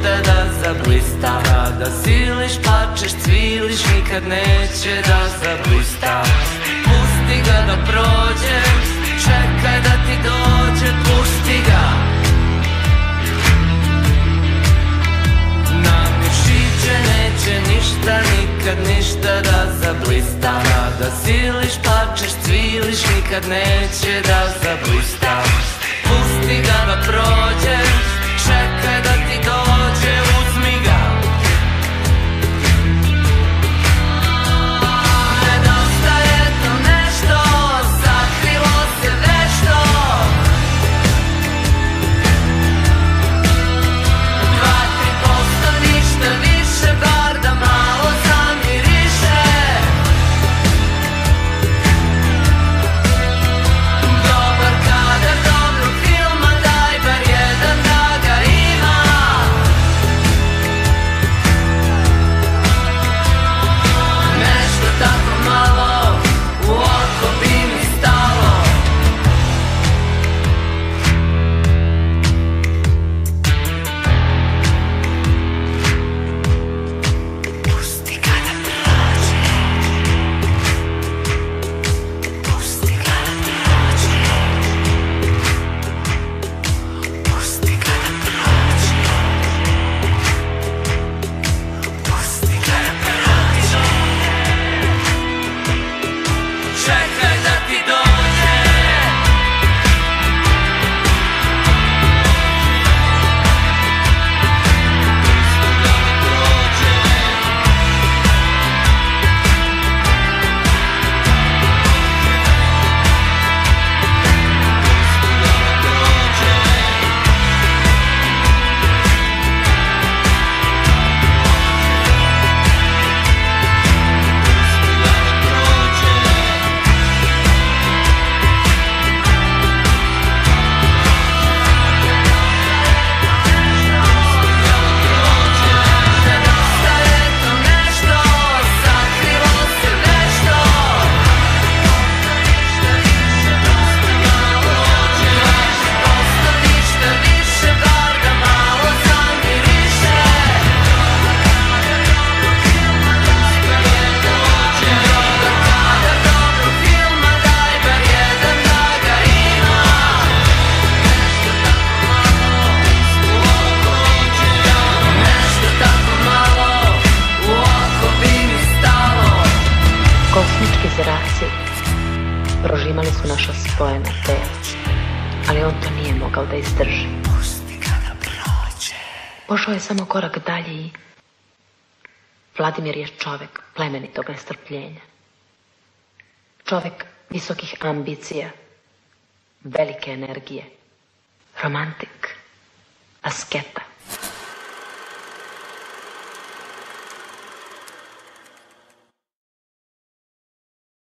ništa da zablista. Kada siliš, plačeš, cviliš, nikad neće da zablista. Pusti ga da prođe, čekaj da ti dođe, pusti ga. Na mišiće neće ništa, nikad ništa da zablista. Kada siliš, plačeš, cviliš, nikad neće da zablista. Pusti ga da prođe, čekaj da ti dođe, uzmi ga. Nedostaje to nešto, sakrilo se nešto. 2-3% ništa više, bar da malo zamiriše. Dobar kadar dobrog filma, daj bar jedan da ga ima. Nešto tako malo, u oko bi mi stalo. Pusti ga da prođe, pusti ga da prođe, pusti ga da prođe, pusti ga da prođe. Čekaj da ti dođe. Kosmički zraci prožimali su naša spojena tela, ali on to nije mogao da izdrži. Pošao je samo korak dalje i Vladimir je čovek plemenitog nestrpljenja. Čovek visokih ambicija, velike energije, romantik, asketa.